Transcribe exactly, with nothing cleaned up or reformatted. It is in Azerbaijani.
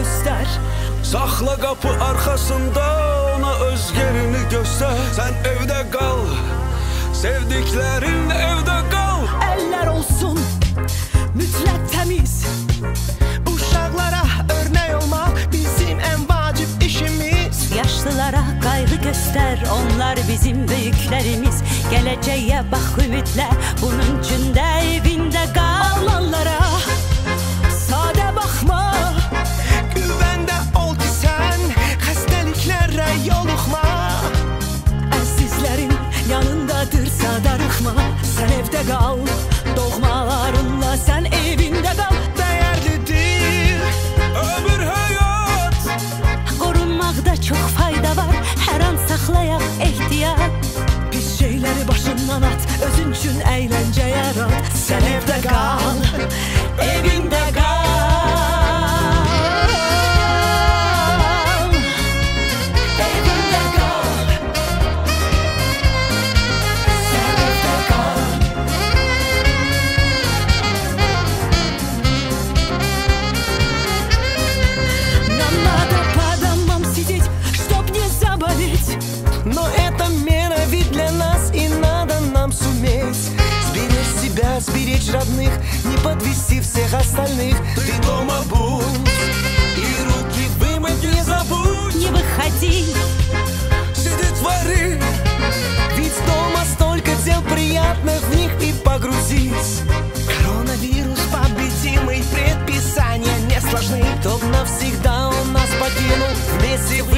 göster. Saxla qapı arxasında ona öz yerini göster. Sən evdə qal, sevdiklərin evdə qal. Eller olsun mütləq təmiz, uşaqlara örnek olmaq bizim en vacip işimiz. Yaşlılara qayğı göster, onlar bizim büyüklerimiz. Geleceğe bak ümitle, bunun için de evinde kal. Oğlanlara sade bakma, güvende ol ki sen xəstəliklərə yoluxma. Əzizlərin yanındadırsa darıxma, sen evde kal, doğmalarınla sen evinde kal. Değerlidir ömür hayat, Qorunmaqda çox fayda var, hər an saxlayaq ehtiyat. Pis şeyleri başından at, özün üçün əyləncə yarat. Sen evde kal, evinde kal. Evinde kal, sen evde kal. Нам надо по домам сидеть, чтоб не заболеть. Но это мера ведь для нас, и надо нам суметь сберечь себя, сберечь родных, не подвести всех остальных. Ты дома будь и руки вымыть не забудь. Не выходи, сиди твори, Ведь дома столько дел приятных, в них и погрузись. Коронавирус победимый, предписания не сложны. Кто навсегда он нас покинул, вместе